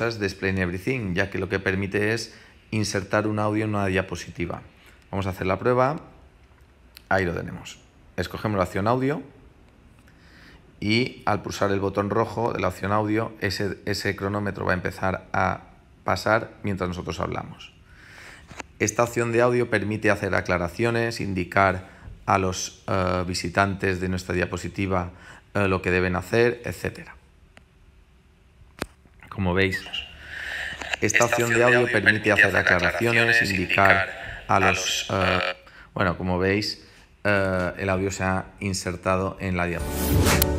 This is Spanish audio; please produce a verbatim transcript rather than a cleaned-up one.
cosas de Explain Everything, ya que lo que permite es insertar un audio en una diapositiva. Vamos a hacer la prueba. Ahí lo tenemos. Escogemos la opción audio y al pulsar el botón rojo de la opción audio, ese, ese cronómetro va a empezar a pasar mientras nosotros hablamos. Esta opción de audio permite hacer aclaraciones, indicar a los uh, visitantes de nuestra diapositiva uh, lo que deben hacer, etcétera. Como veis, esta opción de audio permite hacer aclaraciones, indicar a los... Uh, bueno, como veis, uh, el audio se ha insertado en la diapositiva.